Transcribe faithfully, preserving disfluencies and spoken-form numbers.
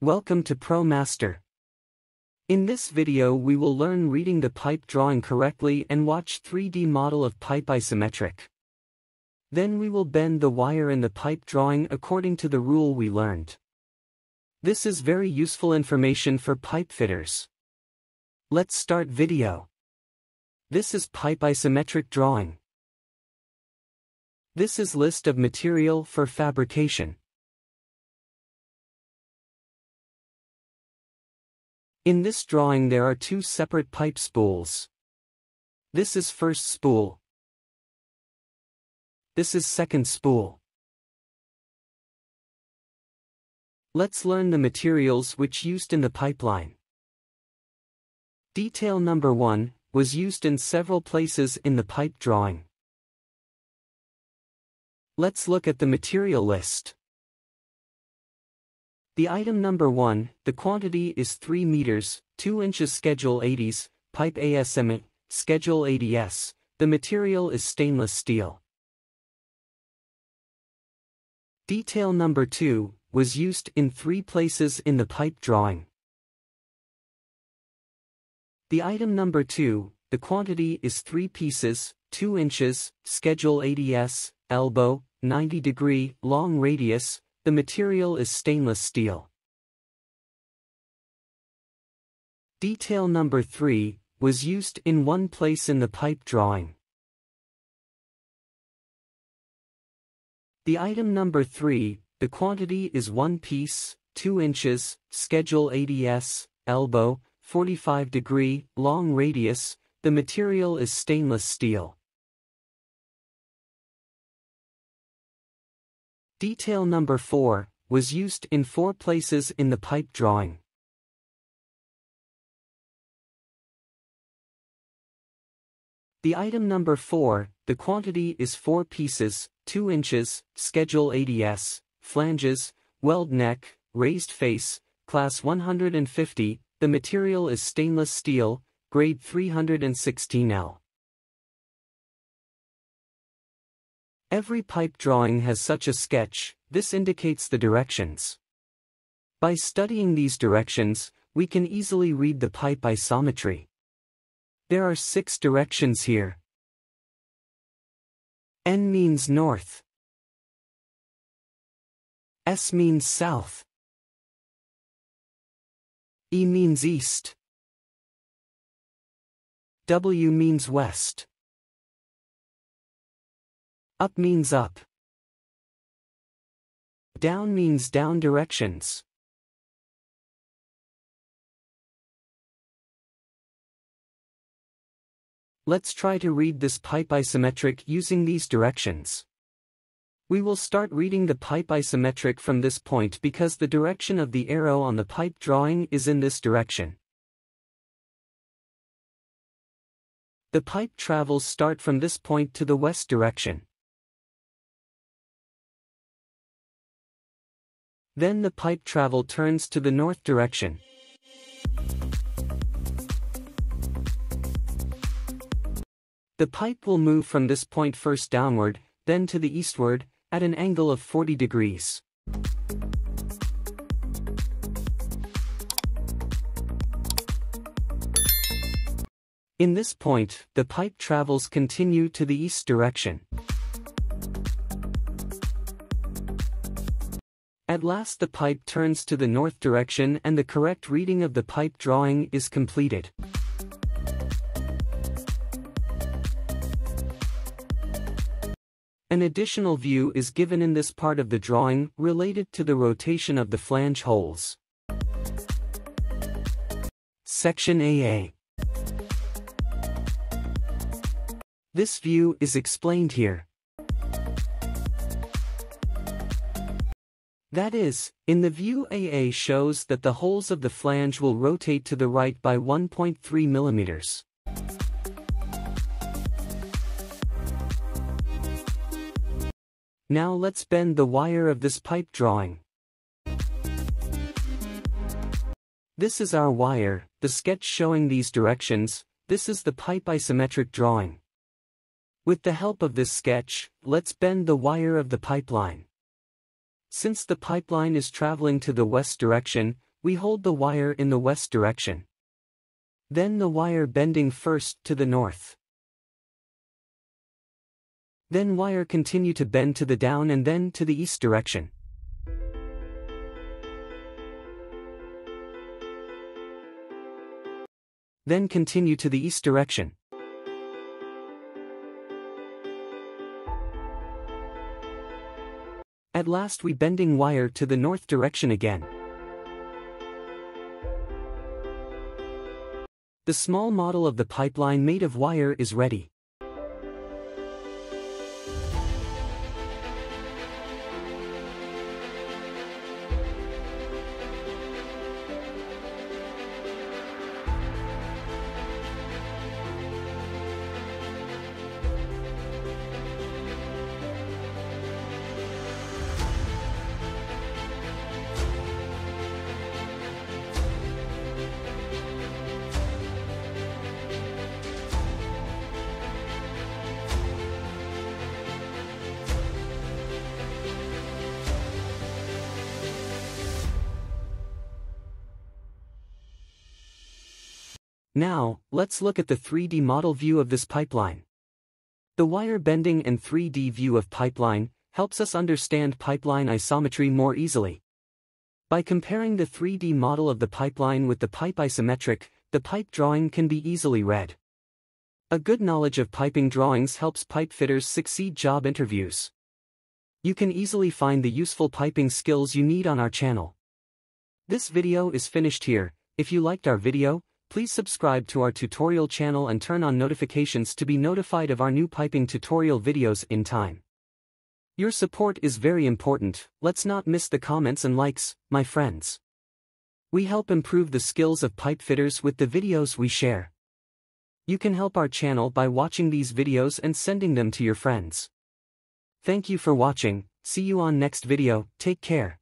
Welcome to Pro Master. In this video we will learn reading the pipe drawing correctly and watch three D model of pipe isometric. Then we will bend the wire in the pipe drawing according to the rule we learned. This is very useful information for pipe fitters. Let's start video. This is pipe isometric drawing. This is list of material for fabrication. In this drawing there are two separate pipe spools. This is first spool. This is second spool. Let's learn the materials which used in the pipeline. Detail number one was used in several places in the pipe drawing. Let's look at the material list. The item number one, the quantity is three meters, two inches schedule eighties, pipe A S M, schedule eighty S, the material is stainless steel. Detail number two, was used in three places in the pipe drawing. The item number two, the quantity is three pieces, two inches, schedule eighty S, elbow, ninety degree, long radius, the material is stainless steel. Detail number three, was used in one place in the pipe drawing. The item number three, the quantity is one piece, two inches, schedule eighty S, elbow, forty-five degree, long radius, the material is stainless steel. Detail number four, was used in four places in the pipe drawing. The item number four, the quantity is four pieces, two inches, schedule eighty S, flanges, weld neck, raised face, class one hundred fifty, the material is stainless steel, grade three hundred sixteen L. Every pipe drawing has such a sketch, this indicates the directions. By studying these directions, we can easily read the pipe isometry. There are six directions here. N means north. S means south. E means east. W means west. Up means up. Down means down directions. Let's try to read this pipe isometric using these directions. We will start reading the pipe isometric from this point because the direction of the arrow on the pipe drawing is in this direction. The pipe travels start from this point to the west direction. Then the pipe travel turns to the north direction. The pipe will move from this point first downward, then to the eastward, at an angle of forty degrees. In this point, the pipe travels continue to the east direction. At last the pipe turns to the north direction and the correct reading of the pipe drawing is completed. An additional view is given in this part of the drawing related to the rotation of the flange holes. Section A A. This view is explained here. That is, in the view A A shows that the holes of the flange will rotate to the right by one point three millimeters. Now let's bend the wire of this pipe drawing. This is our wire, the sketch showing these directions, this is the pipe isometric drawing. With the help of this sketch, let's bend the wire of the pipeline. Since the pipeline is traveling to the west direction, we hold the wire in the west direction. Then the wire bending first to the north. Then wire continue to bend to the down and then to the east direction. Then continue to the east direction. At last we bending wire to the north direction again. The small model of the pipeline made of wire is ready. Now, let's look at the three D model view of this pipeline. The wire bending and three D view of pipeline helps us understand pipeline isometry more easily. By comparing the three D model of the pipeline with the pipe isometric, the pipe drawing can be easily read. A good knowledge of piping drawings helps pipe fitters succeed job interviews. You can easily find the useful piping skills you need on our channel. This video is finished here. If you liked our video, please subscribe to our tutorial channel and turn on notifications to be notified of our new piping tutorial videos in time. Your support is very important. Let's not miss the comments and likes, my friends. We help improve the skills of pipe fitters with the videos we share. You can help our channel by watching these videos and sending them to your friends. Thank you for watching. See you on next video. Take care.